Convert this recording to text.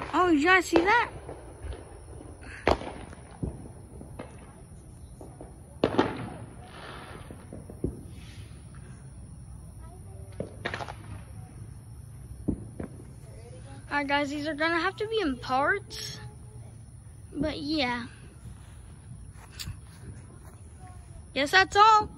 Oh, you guys see that? Alright guys, these are gonna have to be in parts. But yeah. Guess that's all.